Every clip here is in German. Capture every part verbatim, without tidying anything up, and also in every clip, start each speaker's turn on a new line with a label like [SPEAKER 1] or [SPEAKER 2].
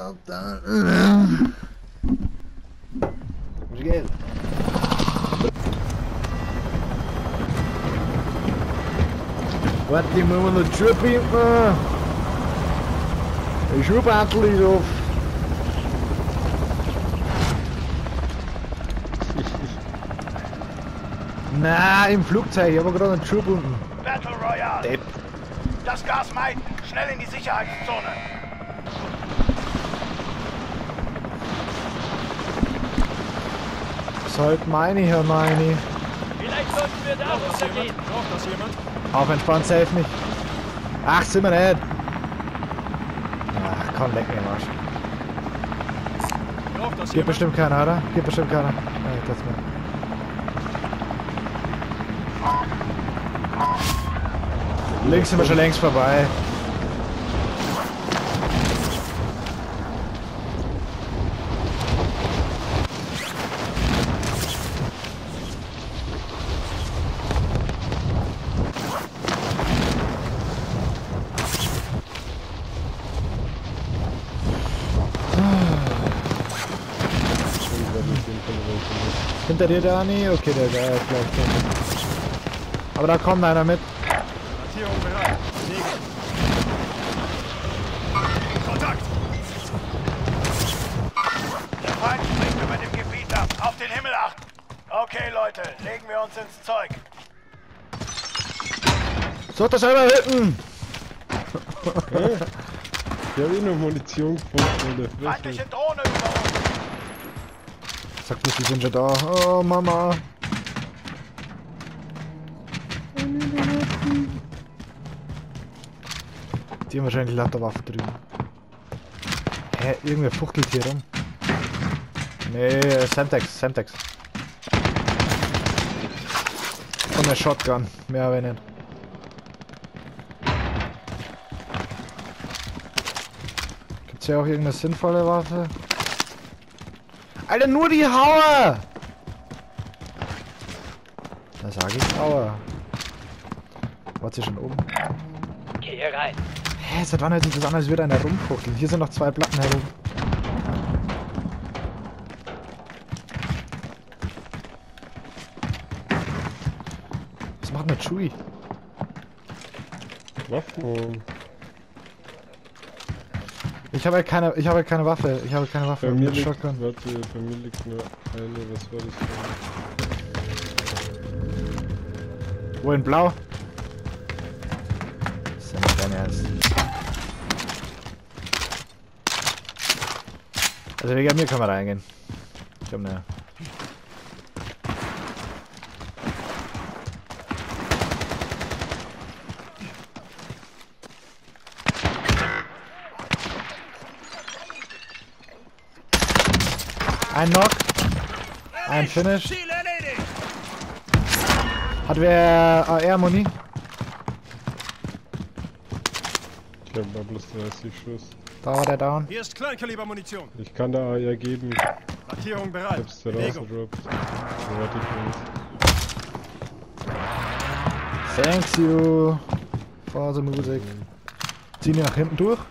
[SPEAKER 1] Alter. Muss gehen. Warte, die müssen wir noch die Schuhe binden. Die Schuhbattel ist auf. Nein, im Flugzeug, ich habe gerade einen Schuh gebunden.
[SPEAKER 2] Battle Royale.
[SPEAKER 1] Depp.
[SPEAKER 2] Das Gas meiden. Schnell in die Sicherheitszone.
[SPEAKER 1] Sollte meine, Herr meine.
[SPEAKER 3] Vielleicht sollten wir da runtergehen.
[SPEAKER 4] Braucht das jemand?
[SPEAKER 1] Auf entspannt, safe mich. Ach, sind wir nicht. Ach komm, leck mir am Arsch.
[SPEAKER 4] Braucht das
[SPEAKER 1] Gibt
[SPEAKER 4] jemand?
[SPEAKER 1] bestimmt keiner, oder? Gibt bestimmt keiner. Ja, das mal. Links sind wir schon längst vorbei. Hinter dir, Dani? Okay, der Geil, vielleicht. Aber da kommt einer mit.
[SPEAKER 4] Markierung bereit. Segel. Kontakt!
[SPEAKER 2] Der Feind springt über dem Gebiet ab. Auf den Himmel achten. Okay, Leute, legen wir uns ins Zeug.
[SPEAKER 1] Sucht das einmal hinten!
[SPEAKER 5] Ich hab eh noch Munition gefunden.
[SPEAKER 2] Feindliche Drohne über uns.
[SPEAKER 1] Sagt nicht, die sind schon da. Oh, Mama. Die haben wahrscheinlich lauter Waffe drüben. Hä, irgendwer fuchtelt hier rum. Nee, Semtex, Semtex. Und eine Shotgun, mehr aber nicht. Gibt's hier auch irgendeine sinnvolle Waffe? Alter, nur die Haue! Da sag ich Haue. Wart sie schon oben?
[SPEAKER 3] Geh hier rein.
[SPEAKER 1] Hä, seit wann hört sich das an, als würde einer rumfuchteln? Hier sind noch zwei Platten herum. Was macht denn Chewie?
[SPEAKER 5] Waffen.
[SPEAKER 1] Ich habe halt keine, ich habe halt keine Waffe. Ich habe keine Waffe.
[SPEAKER 5] Bei mir
[SPEAKER 1] Mit
[SPEAKER 5] liegt,
[SPEAKER 1] Shotgun.
[SPEAKER 5] warte, bei mir liegt nur eine, was war das denn?
[SPEAKER 1] Wo in Blau? Das ist ja nicht dein Ernst. Also wegen mir kann man reingehen. Ich hab ne. Ein Knock. Ein Finish.
[SPEAKER 4] Ziel erledigt!
[SPEAKER 1] Hat wer A R-Muni?
[SPEAKER 5] Ich hab mal bloß dreißig Schuss.
[SPEAKER 1] Da war der down.
[SPEAKER 4] Hier ist Kleinkalibermunition.
[SPEAKER 5] Ich kann da A R geben.
[SPEAKER 4] Markierung
[SPEAKER 5] Ich
[SPEAKER 4] bereit.
[SPEAKER 5] hab's da
[SPEAKER 4] Bewegung.
[SPEAKER 5] rausgedroppt. Soweit ich weiß.
[SPEAKER 1] Thanks you. Phase Musik. Ziehen die nach hinten durch?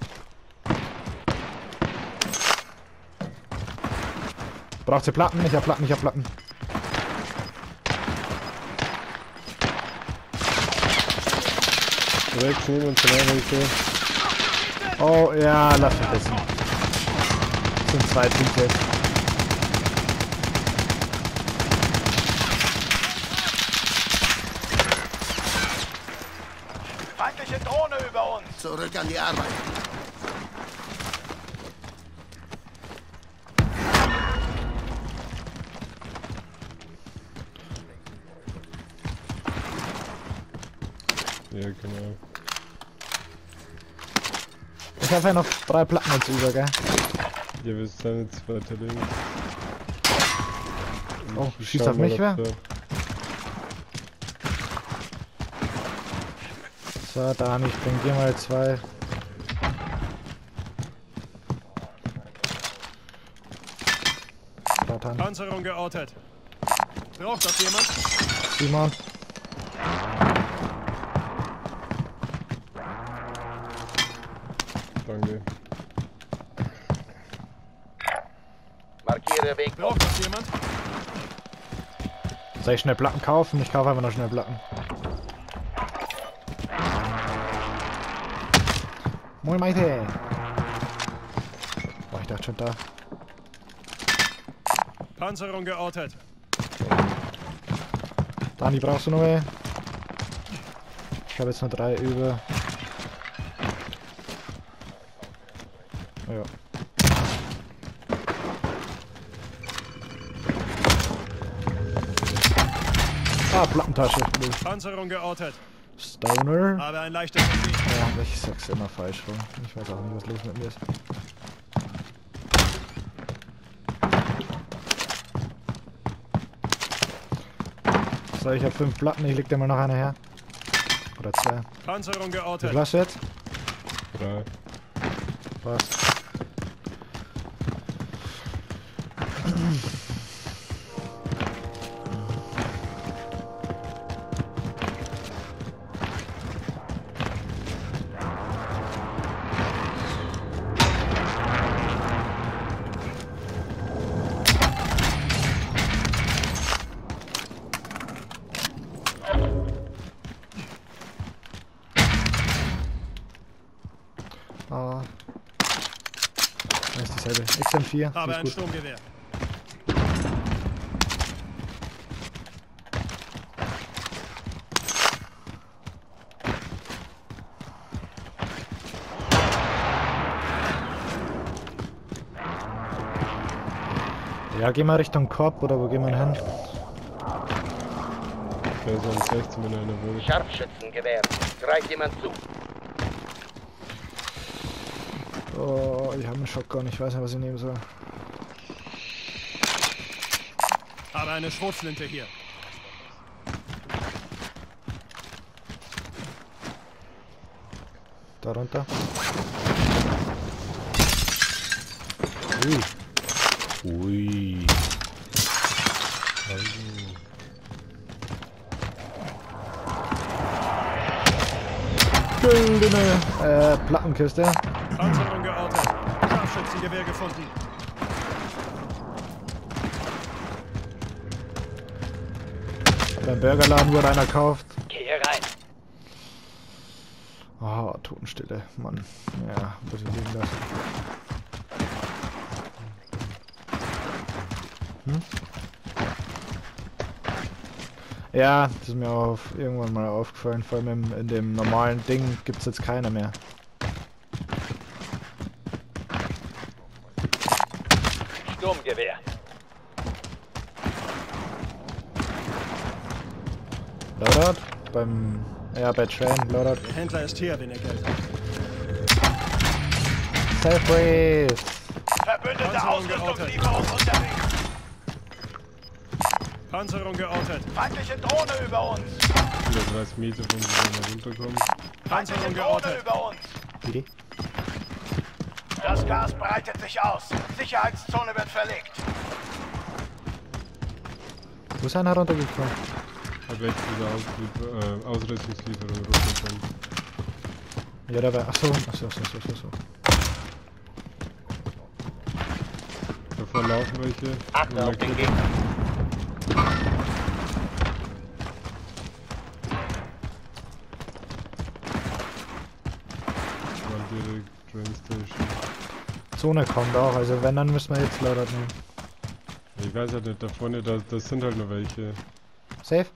[SPEAKER 1] Braucht ihr Platten? Ich hab Platten, ich hab Platten.
[SPEAKER 5] Rechts neben uns genau welche.
[SPEAKER 1] Oh ja, lass mich wissen. Das sind zwei Teams jetzt.
[SPEAKER 2] Feindliche Drohne über uns.
[SPEAKER 6] Zurück an die Arbeit.
[SPEAKER 5] Ja, genau.
[SPEAKER 1] Ich habe ja noch drei Platten jetzt über, gell?
[SPEAKER 5] Ja, wir sind jetzt weiter links.
[SPEAKER 1] Oh,
[SPEAKER 5] Ich
[SPEAKER 1] schießt
[SPEAKER 5] schau
[SPEAKER 1] auf
[SPEAKER 5] mal,
[SPEAKER 1] mich
[SPEAKER 5] ob
[SPEAKER 1] wer?
[SPEAKER 5] da-
[SPEAKER 1] So, Dani, ich bring dir mal zwei. Platten.
[SPEAKER 4] Panzerung geortet. Braucht das jemand?
[SPEAKER 1] Simon.
[SPEAKER 5] Danke.
[SPEAKER 6] Markiere Weg.
[SPEAKER 4] Braucht das jemand?
[SPEAKER 1] Soll ich schnell Platten kaufen? Ich kaufe einfach noch schnell Platten. Moin Maite! Boah, ich dachte schon da.
[SPEAKER 4] Panzerung geortet.
[SPEAKER 1] Dani, brauchst du noch mehr? Ich habe jetzt noch drei über. Ja. Ah, Plattentasche.
[SPEAKER 4] Panzerung geortet.
[SPEAKER 1] Stoner.
[SPEAKER 4] Habe ein leichtes Paket.
[SPEAKER 1] Ja, ich sag's immer falsch rum. Ich weiß auch nicht, was los mit mir ist. So, ich habe fünf Platten, ich leg dir mal noch eine her. Oder zwei.
[SPEAKER 4] Panzerung
[SPEAKER 1] Wie
[SPEAKER 4] geortet.
[SPEAKER 1] viel hast du jetzt?
[SPEAKER 5] Drei.
[SPEAKER 1] Passt. Ah. Das ist dieselbe. X M vier.
[SPEAKER 4] Habe
[SPEAKER 1] Ist
[SPEAKER 4] ein
[SPEAKER 1] gut.
[SPEAKER 4] Sturmgewehr.
[SPEAKER 1] Ja, geh mal Richtung Korb oder wo gehen wir hin?
[SPEAKER 5] Ich wäre sonst rechts, wenn einer will.
[SPEAKER 6] Scharfschützengewehr. Greift jemand zu.
[SPEAKER 1] Oh, ich habe einen Shotgun, ich weiß nicht, was ich nehmen soll.
[SPEAKER 4] Habe eine Schrotflinte hier.
[SPEAKER 1] Da runter. Ui.
[SPEAKER 5] Ui.
[SPEAKER 1] Güldene äh, Plattenkiste.
[SPEAKER 4] Panzerung geortet. Scharfschützengewehr gefunden.
[SPEAKER 1] Beim Burgerladen wurde einer gekauft.
[SPEAKER 3] Gehe rein.
[SPEAKER 1] Oh, Totenstille, Mann. Ja, muss ich liegen lassen. Hm? Ja, das ist mir auf, irgendwann mal aufgefallen. Vor allem im, in dem normalen Ding gibt es jetzt keine mehr.
[SPEAKER 3] Sturmgewehr.
[SPEAKER 1] Loadout? Beim... Ja, bei Train, Loadout.
[SPEAKER 4] Der Händler ist hier, wenn er Geld hat.
[SPEAKER 1] Safe Race!
[SPEAKER 2] Verbündete
[SPEAKER 4] Panzerung geortet.
[SPEAKER 2] Ausrüstungslieferung unterwegs.
[SPEAKER 4] Panzerung geortet.
[SPEAKER 2] Feindliche Drohne über uns.
[SPEAKER 5] Wieder dreißig Meter von wo wir runterkommen.
[SPEAKER 2] Feindliche
[SPEAKER 4] Panzerung
[SPEAKER 2] Drohne
[SPEAKER 4] geortet.
[SPEAKER 2] über uns.
[SPEAKER 1] Idee?
[SPEAKER 2] Das Gas breitet sich aus. Sicherheitszone wird verlegt.
[SPEAKER 1] Wo ist einer runtergekommen?
[SPEAKER 5] Hab echt wieder Ausliefer äh, Ausrüstungslieferung runterkommen.
[SPEAKER 1] Ja, da war... Achso, achso, achso, achso, achso.
[SPEAKER 5] Davor laufen welche.
[SPEAKER 6] Achte auf den Gegner.
[SPEAKER 5] War direkt Train Station.
[SPEAKER 1] Zone kommt auch, also wenn, dann müssen wir jetzt Loadout nehmen.
[SPEAKER 5] Ich weiß halt nicht, da vorne, da, das sind halt noch welche.
[SPEAKER 1] Safe?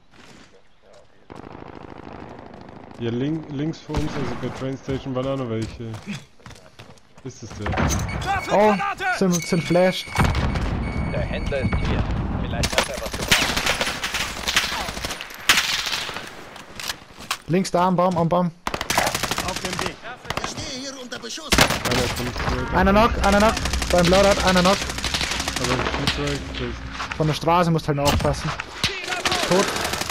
[SPEAKER 5] Hier link, links vor uns, also bei Train Station waren auch noch welche. Ist es der?
[SPEAKER 1] Oh, sind, sind flashed.
[SPEAKER 3] Der Händler ist hier. Vielleicht hat er was gebracht.
[SPEAKER 1] Links da am Baum, am Baum.
[SPEAKER 4] Auf dem Weg.
[SPEAKER 6] Ich stehe hier unter Beschuss.
[SPEAKER 5] Einer kommt zurück.
[SPEAKER 1] Einer Knock, einer Knock. Beim Loadout, einer Knock.
[SPEAKER 5] Aber ein Shipwreck, das
[SPEAKER 1] Von der Straße musst halt noch aufpassen. Tot.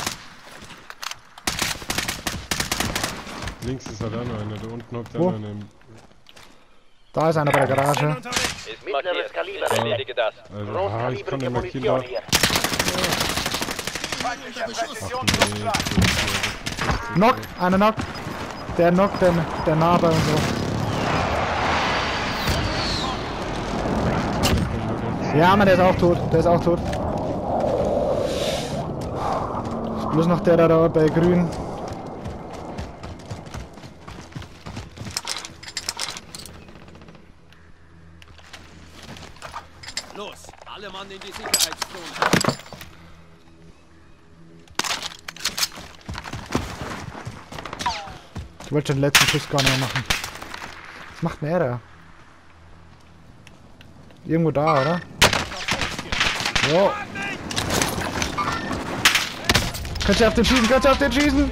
[SPEAKER 5] links ist halt auch noch einer, da unten hockt
[SPEAKER 1] Wo?
[SPEAKER 5] auch noch einer.
[SPEAKER 1] Da ist einer bei der
[SPEAKER 4] Bin
[SPEAKER 1] Garage.
[SPEAKER 4] unterwegs.
[SPEAKER 3] Ist
[SPEAKER 6] Mittleres
[SPEAKER 3] markiert.
[SPEAKER 6] Kaliber.
[SPEAKER 3] Ich erledige das.
[SPEAKER 5] Also, ah, ich kann
[SPEAKER 6] Großkalibrige
[SPEAKER 5] den markieren
[SPEAKER 6] Munition
[SPEAKER 5] da.
[SPEAKER 6] hier.
[SPEAKER 2] Feindlicher
[SPEAKER 5] Nee,
[SPEAKER 2] Präzisionsluftschlag.
[SPEAKER 5] das ist-
[SPEAKER 1] Knock, einer Knock. Der Knock, der, der Narbe und so. Ja, Mann, der ist auch tot. Der ist auch tot. Ist bloß noch der da, da bei grün.
[SPEAKER 4] Los, alle Mann in die Sicherheitszone.
[SPEAKER 1] Ich wollte schon den letzten Schuss gar nicht mehr machen. Was macht denn er da? Irgendwo da, oder? Jo. Kannst du auf den schießen? Kannst du auf den schießen?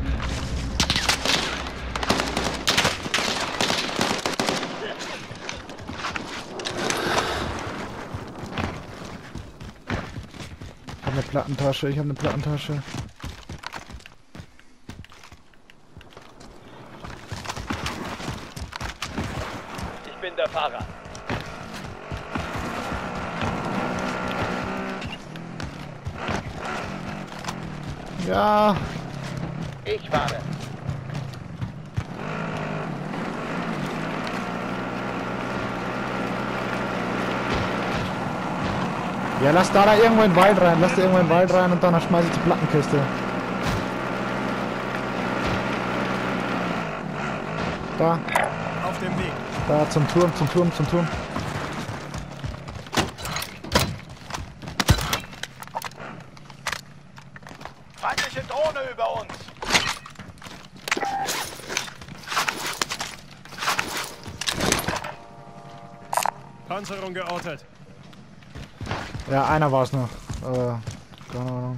[SPEAKER 1] Ich habe eine Plattentasche, ich habe eine Plattentasche.
[SPEAKER 3] Ich bin der Fahrer.
[SPEAKER 1] Ja.
[SPEAKER 6] Ich fahre.
[SPEAKER 1] Ja, lass da da irgendwo in den Wald rein. Lass da irgendwo in den Wald rein und dann schmeiß ich die Plattenkiste. Da.
[SPEAKER 4] Auf dem Weg.
[SPEAKER 1] Da zum Turm, zum Turm, zum Turm.
[SPEAKER 2] Feindliche Drohne über uns.
[SPEAKER 4] Panzerung geortet.
[SPEAKER 1] Ja, einer war es noch. Aber keine Ahnung.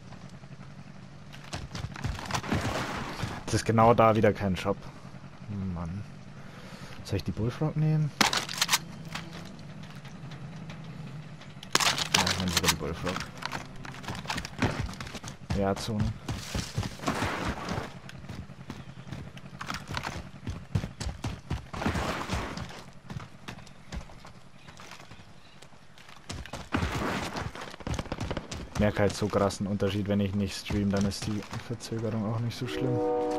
[SPEAKER 1] Das ist genau da wieder kein Shop. Mann. Soll ich die Bullfrog nehmen? Ja, ich nehme sogar die Bullfrog. Ja, Zone. Ich merke halt so krassen Unterschied, wenn ich nicht stream, dann ist die Verzögerung auch nicht so schlimm.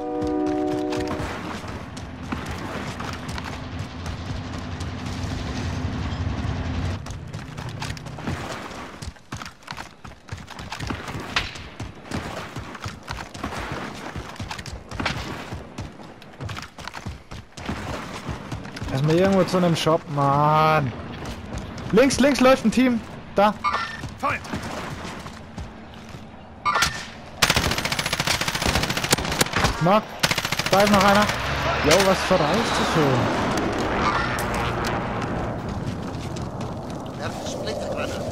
[SPEAKER 1] Erstmal irgendwo zu einem Shop, Mann. Links, links läuft ein Team. Da.
[SPEAKER 4] Feind!
[SPEAKER 1] Knock. Da ist noch einer. Jo, was verreist du so?
[SPEAKER 6] Werft Splittergranate.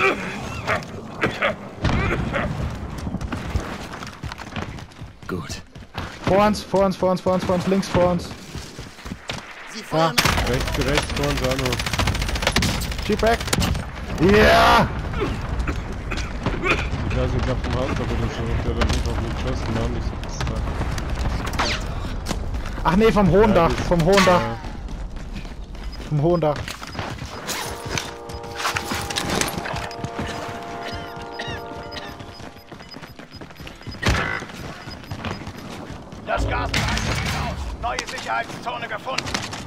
[SPEAKER 4] Gut.
[SPEAKER 1] Vor uns, vor uns, vor uns, vor uns, vor uns, links vor uns.
[SPEAKER 6] Sie feuern.
[SPEAKER 5] Rechts, rechts vor uns auch noch.
[SPEAKER 1] Jeep back. Ja!
[SPEAKER 5] Ich weiß nicht, ich glaub vom Haus oder so. Der da nicht auf mich geschossen haben. Ich hab's da.
[SPEAKER 1] Ach nee, vom hohen Dach,
[SPEAKER 5] das-
[SPEAKER 1] vom hohen Dach,
[SPEAKER 5] Ja.
[SPEAKER 1] vom hohen Dach.
[SPEAKER 2] Das Gas reicht aus. Neue Sicherheitszone gefunden.